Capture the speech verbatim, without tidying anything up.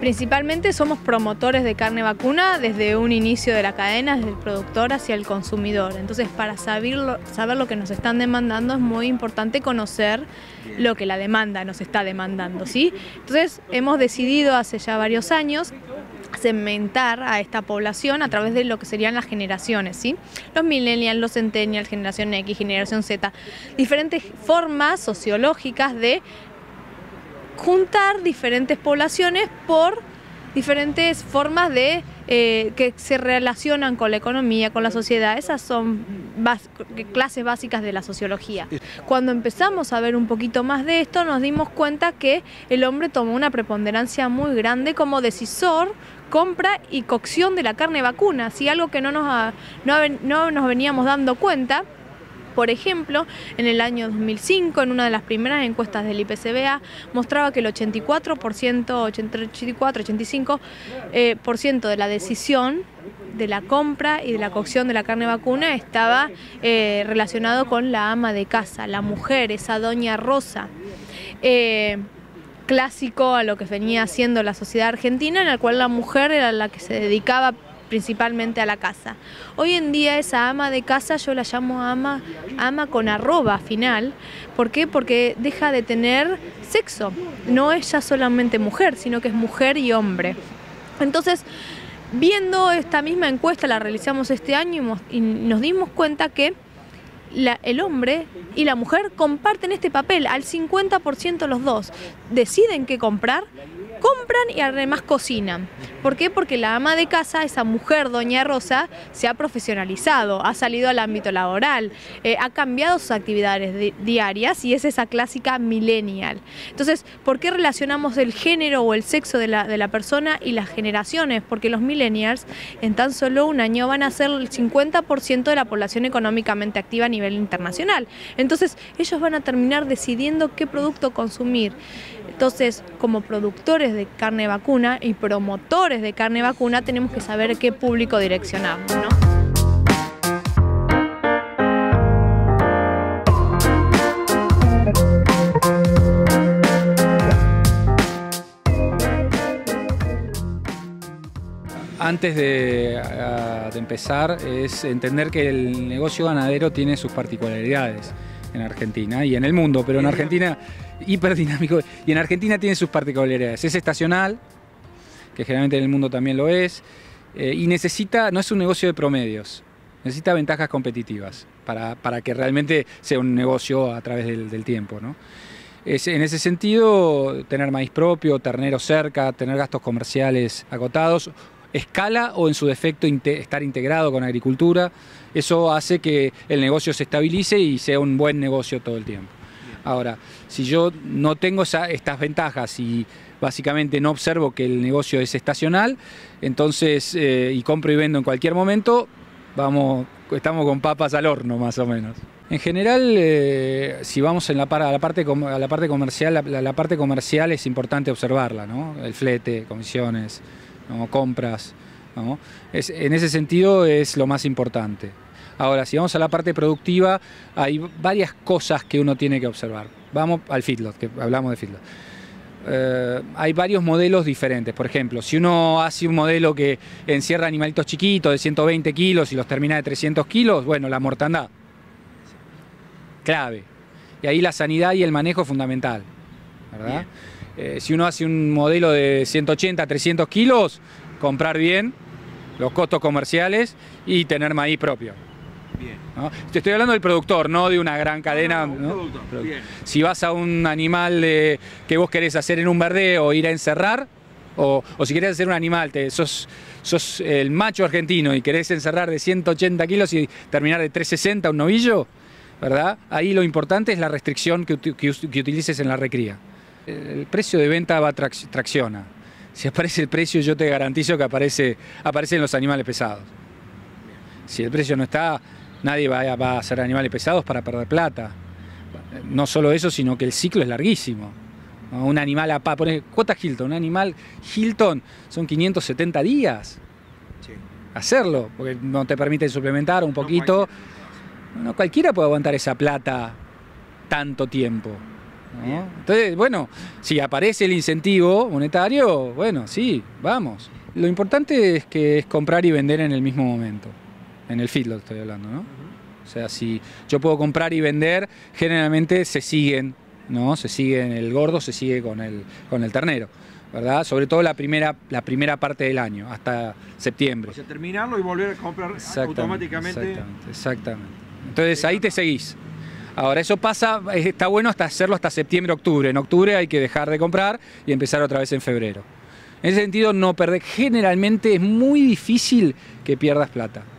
Principalmente somos promotores de carne vacuna desde un inicio de la cadena, desde el productor hacia el consumidor. Entonces, para saberlo, saber lo que nos están demandando es muy importante conocer lo que la demanda nos está demandando, ¿sí? Entonces, hemos decidido hace ya varios años segmentar a esta población a través de lo que serían las generaciones, ¿sí? Los millennials, los centennials, generación X, generación Z, diferentes formas sociológicas de juntar diferentes poblaciones por diferentes formas de eh, que se relacionan con la economía, con la sociedad. Esas son bas clases básicas de la sociología. Cuando empezamos a ver un poquito más de esto, nos dimos cuenta que el hombre tomó una preponderancia muy grande como decisor, compra y cocción de la carne vacuna, ¿sí? Algo que no nos, ha, no, no nos veníamos dando cuenta. Por ejemplo, en el año dos mil cinco, en una de las primeras encuestas del I P C B A, mostraba que el ochenta y cuatro por ciento, ochenta y cuatro, ochenta y cinco eh, por ciento de la decisión de la compra y de la cocción de la carne vacuna estaba eh, relacionado con la ama de casa, la mujer, esa doña Rosa. Eh, clásico a lo que venía haciendo la sociedad argentina, en la cual la mujer era la que se dedicaba principalmente a la casa. Hoy en día esa ama de casa yo la llamo ama, ama con arroba final. ¿Por qué? Porque deja de tener sexo. No es ya solamente mujer, sino que es mujer y hombre. Entonces, viendo esta misma encuesta, la realizamos este año y nos dimos cuenta que La, el hombre y la mujer comparten este papel al cincuenta por ciento los dos. Deciden qué comprar, compran y además cocinan. ¿Por qué? Porque la ama de casa, esa mujer, doña Rosa, se ha profesionalizado, ha salido al ámbito laboral, eh, ha cambiado sus actividades di diarias y es esa clásica millennial. Entonces, ¿por qué relacionamos el género o el sexo de la, de la persona y las generaciones? Porque los millennials en tan solo un año van a ser el cincuenta por ciento de la población económicamente activa a nivel internacional. Entonces, ellos van a terminar decidiendo qué producto consumir. Entonces, como productores de carne vacuna y promotores de carne vacuna, tenemos que saber qué público direccionamos, ¿no? Antes de, de empezar, es entender que el negocio ganadero tiene sus particularidades en Argentina y en el mundo, pero en Argentina, hiperdinámico, y en Argentina tiene sus particularidades. Es estacional, que generalmente en el mundo también lo es, eh, y necesita, no es un negocio de promedios, necesita ventajas competitivas para, para que realmente sea un negocio a través del, del tiempo, ¿no? Es, en ese sentido, tener maíz propio, ternero cerca, tener gastos comerciales acotados, escala o en su defecto inte- estar integrado con agricultura, eso hace que el negocio se estabilice y sea un buen negocio todo el tiempo. Ahora, si yo no tengo esa, estas ventajas y básicamente no observo que el negocio es estacional, entonces, eh, y compro y vendo en cualquier momento, vamos, estamos con papas al horno más o menos. En general, eh, si vamos en la, a, la parte, a la parte comercial, la, la parte comercial es importante observarla, ¿no? El flete, comisiones, ¿no? Compras, ¿no? Es, en ese sentido es lo más importante. Ahora, si vamos a la parte productiva, hay varias cosas que uno tiene que observar. Vamos al feedlot, que hablamos de feedlot. Eh, hay varios modelos diferentes. Por ejemplo, si uno hace un modelo que encierra animalitos chiquitos de ciento veinte kilos y los termina de trescientos kilos, bueno, la mortandad, clave. Y ahí la sanidad y el manejo es fundamental, ¿verdad? Eh, si uno hace un modelo de ciento ochenta, trescientos kilos, comprar bien, los costos comerciales y tener maíz propio. Bien. ¿No? Te estoy hablando del productor, no de una gran cadena. No, no, ¿no? Productor. Bien. Si vas a un animal de, que vos querés hacer en un verdeo o ir a encerrar, o, o si querés hacer un animal, te, sos, sos el macho argentino y querés encerrar de ciento ochenta kilos y terminar de trescientos sesenta un novillo, ¿verdad? Ahí lo importante es la restricción que, que, que utilices en la recría. El precio de venta va trac tracciona. Si aparece el precio, yo te garantizo que aparece, aparecen los animales pesados. Si el precio no está, nadie va a, va a hacer animales pesados para perder plata. No solo eso, sino que el ciclo es larguísimo. Un animal a pa, pones cuota Hilton, un animal Hilton son quinientos setenta días. Sí. Hacerlo, porque no te permiten suplementar un poquito. No cualquiera, no cualquiera puede aguantar esa plata tanto tiempo, ¿no? Entonces, bueno, si aparece el incentivo monetario, bueno, sí, vamos. Lo importante es que es comprar y vender en el mismo momento. En el feedlot estoy hablando, ¿no? O sea, si yo puedo comprar y vender, generalmente se siguen, ¿no? Se siguen, el gordo se sigue con el, con el ternero, ¿verdad? Sobre todo la primera, la primera parte del año, hasta septiembre. O sea, terminarlo y volver a comprar Exactamente, automáticamente. Exactamente, exactamente. Entonces ahí te seguís. Ahora, eso pasa, está bueno hasta hacerlo hasta septiembre, octubre. En octubre hay que dejar de comprar y empezar otra vez en febrero. En ese sentido, no perder. Generalmente es muy difícil que pierdas plata.